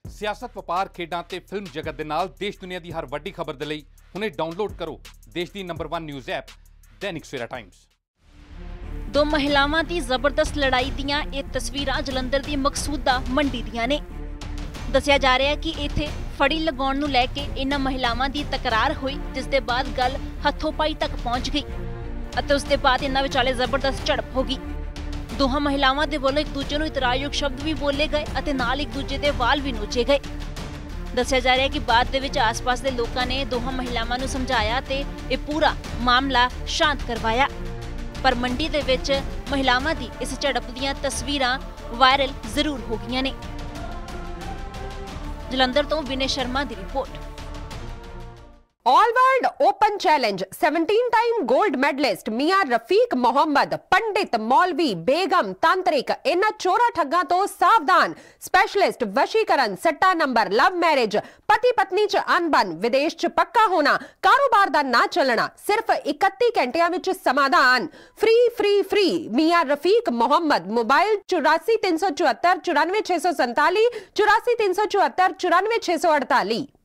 सियासत, ਵਪਾਰ, ਖੇਡਾਂ ਤੇ ਫਿਲਮ ਜਗਤ ਦੇ ਨਾਲ ਦੇਸ਼ ਦੁਨੀਆ ਦੀ ਹਰ ਵੱਡੀ ਖਬਰ ਦੇ ਲਈ ਹੁਣੇ ਡਾਊਨਲੋਡ ਕਰੋ ਦੇਸ਼ ਦੀ number 1 news app Dainik Savera times. दो महिलावां दी जबरदस्त लड़ाई दियां ਇਹ ਤਸਵੀਰਾਂ ਜਲੰਧਰ ਦੀ ਮਕਸੂਦਾ ਮੰਡੀ ਦੀਆਂ ਨੇ। ਦੱਸਿਆ ਜਾ ਰਿਹਾ ਹੈ ਕਿ ਇੱਥੇ ਫੜੀ ਲਗਾਉਣ ਨੂੰ ਲੈ ਕੇ ਇਹਨਾਂ ਮਹਿਲਾਵਾਂ ਦੀ ਤਕਰਾਰ ਹੋਈ, ਜਿਸ ਦੇ ਬਾਅਦ ਗੱਲ ਹੱਥੋਂ-ਪਾਈ ਤੱਕ ਪਹੁੰਚ ਗਈ ਅਤੇ ਉਸ ਦੇ ਬਾਅਦ ਇਹਨਾਂ ਵਿਚਾਲੇ ਜ਼ਬਰਦਸਤ ਝੜਪ ਹੋ ਗਈ। ਦੋਹਾਂ ਮਹਿਲਾਵਾਂ ਦੇ ਵੱਲੋਂ ਇੱਕ ਦੂਜੇ ਨੂੰ ਇਤਰਾਜ਼ਯੋਗ ਸ਼ਬਦ ਵੀ ਬੋਲੇ ਗਏ ਅਤੇ ਨਾਲ ਇੱਕ ਦੂਜੇ ਦੇ ਵਾਲ ਵੀ ਨੋਚੇ ਗਏ। ਦੱਸਿਆ ਜਾ ਰਿਹਾ ਹੈ ਕਿ ਬਾਅਦ ਦੇ ਵਿੱਚ ਆਸ-ਪਾਸ ਦੇ ਲੋਕਾਂ ਨੇ ਦੋਹਾਂ ਮਹਿਲਾਵਾਂ ਨੂੰ ਸਮਝਾਇਆ ਤੇ ਇਹ ਪੂਰਾ ਮਾਮਲਾ ਸ਼ਾਂਤ ਕਰਵਾਇਆ। ਪਰ ਮੰਡੀ ਦੇ ਵਿੱਚ ਮਹਿਲਾਵਾਂ ਦੀ ਇਸ ਝੜਪ ਦੀਆਂ ਤਸਵੀਰਾਂ ਵਾਇਰਲ ਜ਼ਰੂਰ ਹੋ ਗਈਆਂ ਨੇ। ਜਲੰਧਰ ਤੋਂ ਵਿਨੇ ਸ਼ਰਮਾ ਦੀ report. All world open challenge 17 time gold medalist Miyan Rafiq Mohammad, पंडित, मौलवी, बेगम, तांत्रिक इन्हां चोरा ठग्गां तो सावधान। स्पेशलिस्ट वशीकरण, सट्टा नंबर, लव मैरिज, पति पत्नी च अनबन, विदेश च पक्का होना, कारोबार दा ना चलना, सिर्फ 31 घंटियां विच समाधान। Free free free Miyan Rafiq Mohammad. Mobile 84 374 94 647 84 374 94 648।